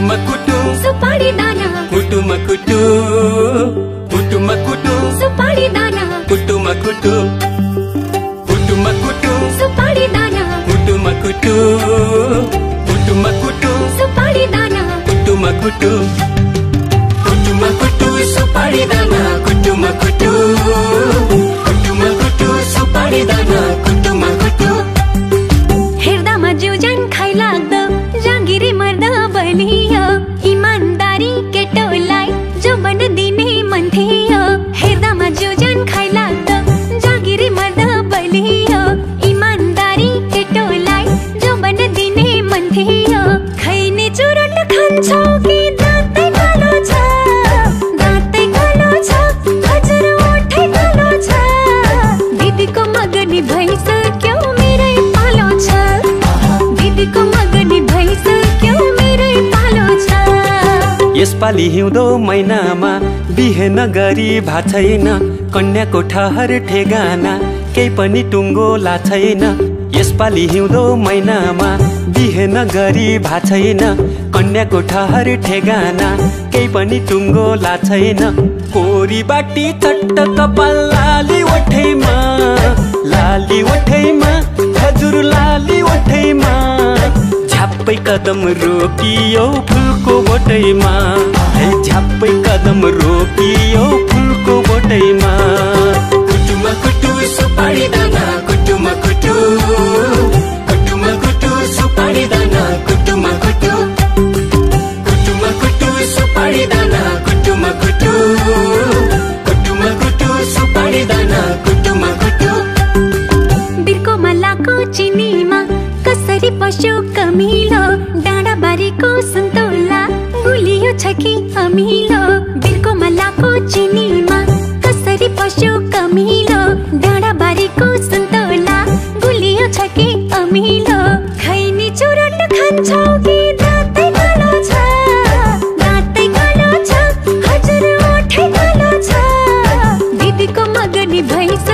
कुटुमा कुटु सुपारी दाना कुटुमा कुटु कुटुमा कुटु सुपारी दाना कुटुमा कुटु कुटुमा कुटु सुपारी दाना कुटुमा कुटु कुटुमा कुटु सुपारी दाना कुटुमा कुटु कुटुमा कुटु सुपारी दाना कुटुमा कुटु कुटुमा कुटु सुपारी दाना कुटुमा कुटु हेर्दामा जिउ ज्यान खाइ लाग्दो जागिरी मर्दा बलियो इमानदारी केटोलाई जो बन दिने मन थियो हेर्दामा जिउ ज्यान खाइ लाग्दो जागिरी मर्दा बलियो इमानदारी केटोलाई जो बन दिने मन थियो खैने चुरोट खान्छौ कि दाँतै कालो छ दाँतै कालो छ हजुर ओठै कालो छ दिदीको मगनी भइसक्यो मेरै पालो छ दिदीको मगनी भइसक्यो मेरै पालो छ यसपालि हिउँदो महिनामा बिहे नगरी भा छैन कन्याको ठहर ठेगाना केही पनि टुङ्गो ला छैन यसपालि हिउँदो महिनामा बिहे नगरी भा छैन कन्याको ठहर ठेगाना केही पनि टुङ्गो ला छैन कोरी बाटी चट्ट कपाल लाली ओठैमा हजुर लाली ओठैमा झ्याप्पै कदम रोकियो फुलको बोटैमा झ्याप्पै कदम रोकियो फुलको बोटैमा कुटुमा कुटु सुपारी दाना कुटुमा कुटु कुटुमा कुटु सुपारी दाना कुटुमा कुटु कुटुमा कुटु सुपारी दाना कुटुमा कुटु कुटुमा कुटु सुपारी दाना कुटुमा कुटु बिर्को मलाको चिनीमा कसरी पस्यो कमिलो डाँडा बारीको सुन्तोला गुलियो छ कि अमिलो बिर्को मलाको चिनीमा कसरी पस्यो कमिलो डाँडा बारीको सुन्तोला गुलियो छ कि अमिलो खैनी चुरोट खान्छौ कि दाँतै कालो छ दाँतै कालो छ हजुर ओठै कालो छ दिदीको मगनी भइस